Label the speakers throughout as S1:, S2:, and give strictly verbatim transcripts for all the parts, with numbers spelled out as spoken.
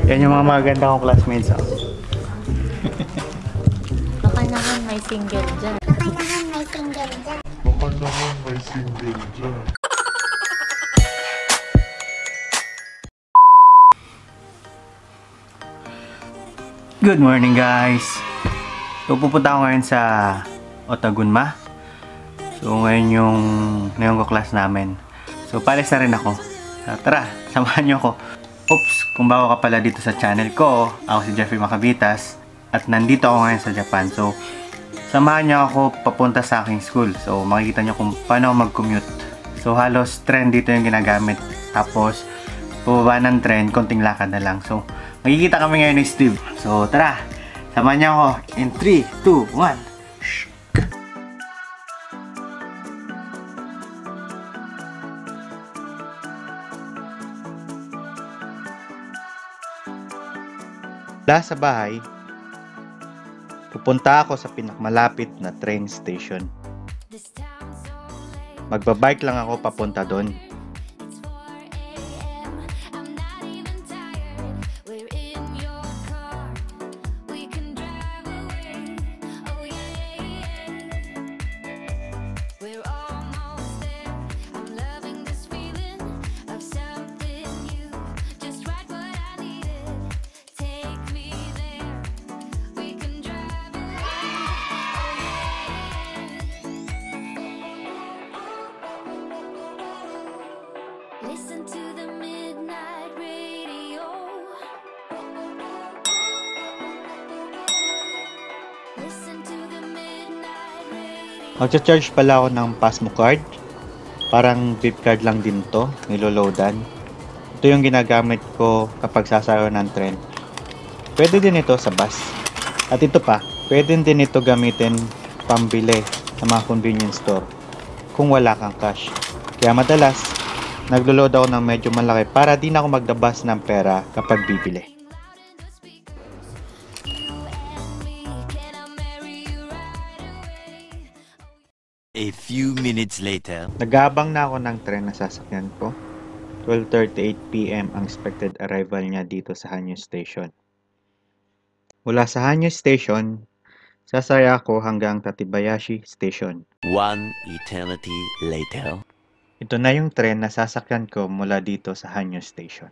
S1: Yan yung mga maganda kong classmates. Oh.
S2: Baka naman may single dyan.
S3: Baka naman may single dyan.
S4: Baka naman may single dyan.
S1: Good morning guys! So pupunta ako ngayon sa Otagunma. So ngayon yung Nihongo class namin. So palis na rin ako. So, tara, samahan nyo ako. Oops, kung bago ka pala dito sa channel ko, ako si Jeffrey Makabitas at nandito ako ngayon sa Japan. So samahan nyo ako papunta sa aking school. So makikita nyo kung paano mag-commute. So halos trend dito yung ginagamit. Tapos pababa ng trend, konting lakad na lang. So makikita kami ngayon ni Steve. So tara, samahan niyo ako in three, two, one. Mula sa bahay, pupunta ako sa pinakamalapit na train station. Magbabike lang ako papunta doon. Magcha-charge pala ako ng Pasmo card. Parang beep card lang din to, niloloadan. Ito yung ginagamit ko kapag sasayaw ng tren. Pwede din ito sa bus. At ito pa, pwede din ito gamitin pambili sa mga convenience store kung wala kang cash. Kaya madalas, naglo-load ako ng medyo malaki para di na ako magdabas ng pera kapag bibili.
S5: A few minutes later.
S1: Nag-aabang na ako ng tren na sasakyan ko. twelve thirty-eight p m ang expected arrival niya dito sa Hanyo Station. Mula sa Hanyo Station, sasaya ako hanggang Tatibayashi Station.
S5: One eternity later.
S1: Ito na yung tren na sasakyan ko mula dito sa Hanyo Station.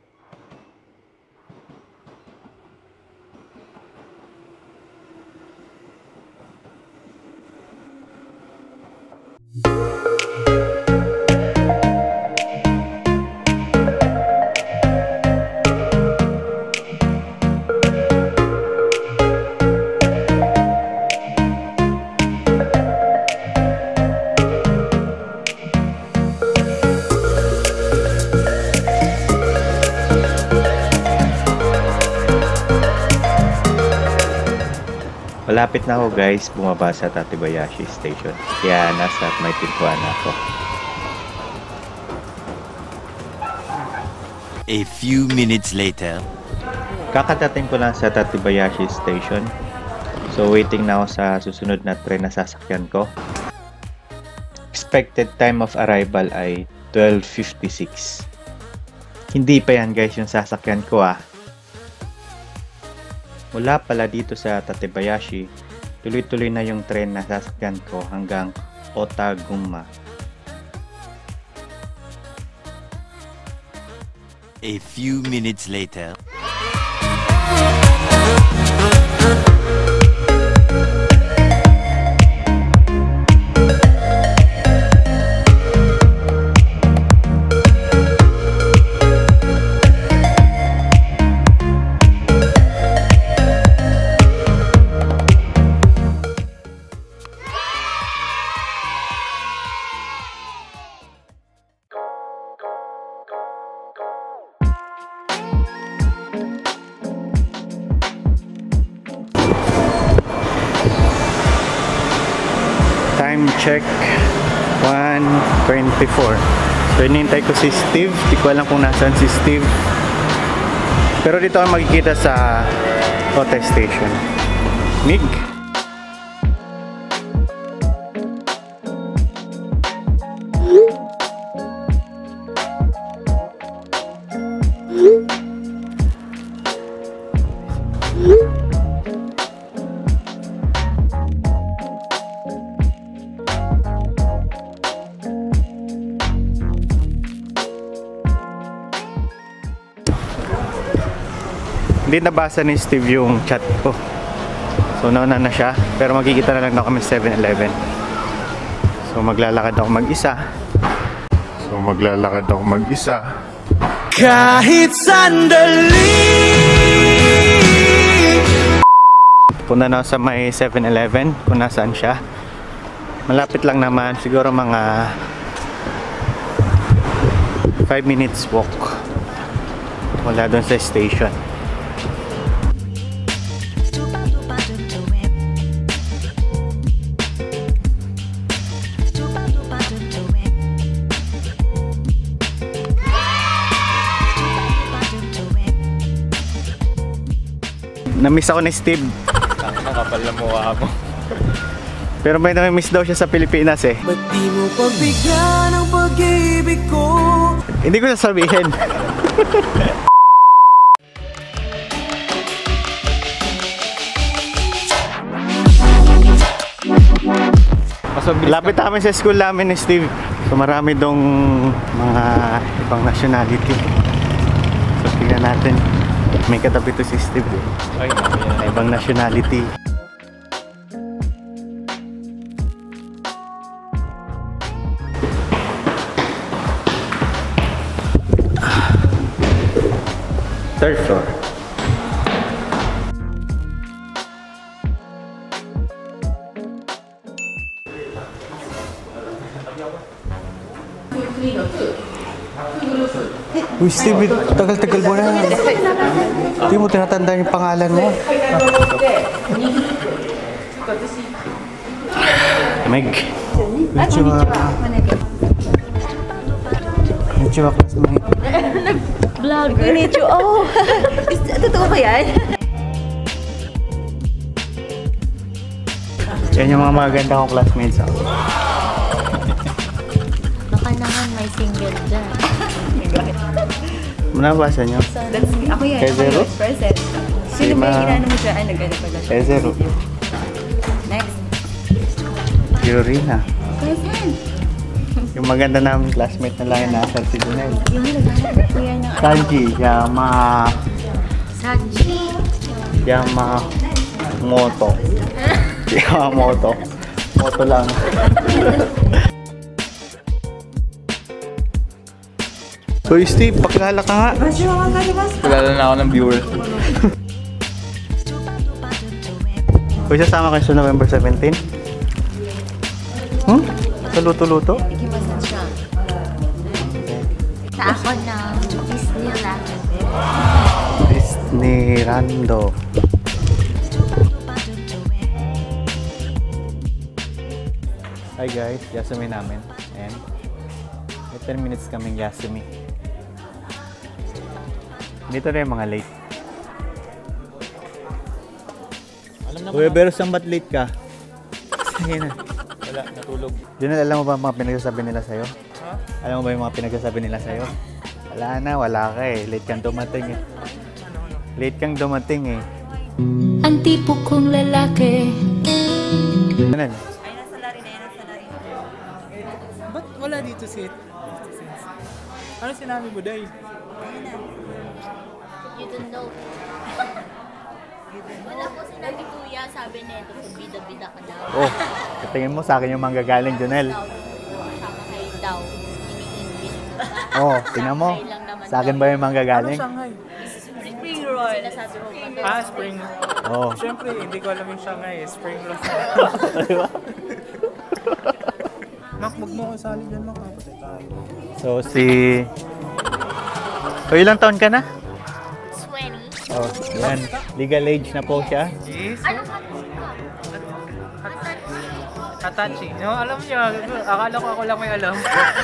S1: Malapit na ako guys, bumaba sa Tatibayashi Station. Kaya nasa may pintuan na ako.
S5: A few minutes later.
S1: Kakadating ko lang sa Tatibayashi Station. So waiting na ako sa susunod na tren na sasakyan ko. Expected time of arrival ay twelve fifty-six. Hindi pa yan guys yung sasakyan ko ah. Mula pala dito sa Tatibayashi, tuloy-tuloy na yung tren na sasakyan ko hanggang Otagunma.
S5: A few minutes later.
S1: Time check one twenty-four. So inintay ko si Steve. Di ko alam kung nasaan si Steve. Pero dito ako makikita sa Ote Station. Mig. Hindi nabasa ni Steve yung chat ko. So nauna na siya. Pero magkikita na lang na kami sa seven eleven. So maglalakad ako mag-isa.
S4: So maglalakad ako mag-isa.
S1: Kahit sandali. Punta na sa may seven eleven kung nasaan siya. Malapit lang naman. Siguro mga five minutes walk. Wala doon sa station. Namiss ako ni Steve.
S6: Nakapal na mukha mo.
S1: Pero may nami-miss daw siya sa Pilipinas eh.
S7: Ba't di mo pagbigyan ang pag-ibig ko?
S1: Hindi ko sasabihin. Lapit namin sa school namin ni Steve. So marami dong mga ibang nationality. So tingnan natin. May katabi to si Steve eh.
S6: Ay, namin.
S1: Ibang nationality. Third floor. Uy, Steve, tagal-tagal mo na. Hindi mo tinatandaan yung pangalan mo. Meg. Konnichiwa. Konnichiwa, classmate.
S2: Vlog. Konnichiwa. Oh, totoo ba yan?
S1: Yan yung mga maganda kong classmates ako.
S2: Baka naman may single dyan.
S1: Manabasa nyo?
S8: That's me. Ako yan.
S1: Kay
S8: Ako
S1: Zero?
S8: yun. Present. Sino ba yung inano mo dyan? Ay, nag-ano pala siya.
S1: Kay Zero.
S8: Next.
S1: Yorina.
S8: Present.
S1: Yung maganda namin classmate na lang yung nasa si Junel.
S8: Yung naghanap ko yan ng
S1: Sanji, Yama...
S2: Sachi.
S1: Yamamoto. Yamamoto. Moto lang. Hoy Steve, pakilala ka nga.
S6: Kilala na ako ng viewers.
S1: Hoy, sasama kayo sa November seventeen? Hmm? Sa luto-luto?
S2: Ikimasan siya. Sa ako ng Disneyland.
S1: Disneyrando. Hi guys, Yasumi namin. And may ten minutes kaming Yasumi. Dito na yung mga late.
S6: Alam naman
S1: Uy, pero saan ba't late ka? Sige na.
S6: Wala, natulog.
S1: Junel, alam mo ba mga pinagsasabi nila sa'yo?
S6: Ha?
S1: Alam mo ba yung mga pinagsasabi nila sa'yo? Wala na, wala ka eh. Late kang dumating eh. Late kang dumating eh.
S9: Ang tipo kong lalaki.
S1: Junel.
S8: Ay, nasa lari na yan. Nasa lari.
S6: Ba't wala dito si... Ano sinabi mo, Day?
S2: You don't know. Wala po sinabi kuya, sabi nito, bida-bida ka daw.
S1: Oh, tingin mo sa akin yung manggagaling, Junel.
S2: Sama kayo daw. Ini-English.
S1: Oh, tingnan mo. Sa akin ba yung manggagaling?
S6: Shanghai.
S2: Spring roll. Sinasabi ko ba?
S6: Ah, spring.
S1: Oh.
S6: Siyempre, hindi ko alam yung Shanghai. Spring roll.
S1: Diba?
S6: Mak, wag mo ko sali dyan, Mak. Kapatid tayo.
S1: So, si... So, ilang taon ka na?
S2: twenty.
S1: Oh, yan. Legal age na po siya.
S6: Yes.
S2: Ano ka?
S6: Hatachi. No, alam niyo, akala ko ako lang may alam.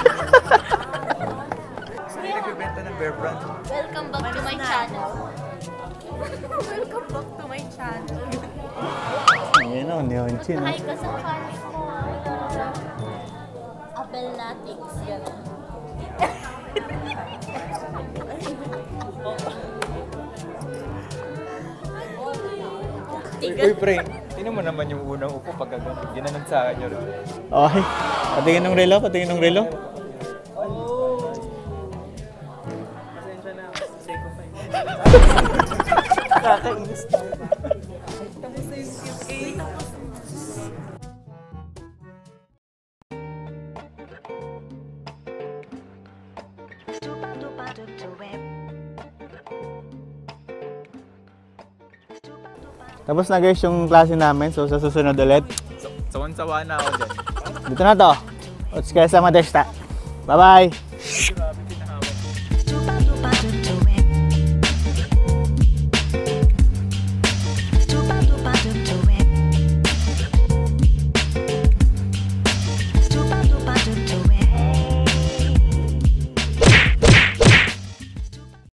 S6: Sino nagbebenta ng bear brand?
S2: Welcome back to my channel.
S8: Welcome back to my channel.
S1: Ayan o, Nihongo.
S2: Hi ka sa fans ko. Apple Natics. Gano'n.
S6: Uy, pre, tingnan mo naman yung unang upo pag gano'n. Ginanong sa akin yun.
S1: Okay. Patingin ng relo, patingin ng relo.
S6: Pasensya na, say ko fine.
S1: Nakakainis.
S8: Tapos na yung Q A.
S1: Tapos na guys yung klase namin, so sa susunod ulit.
S6: Sawan-sawa na ako dyan.
S1: Dito na to. Otsukaresama deshita. Bye bye!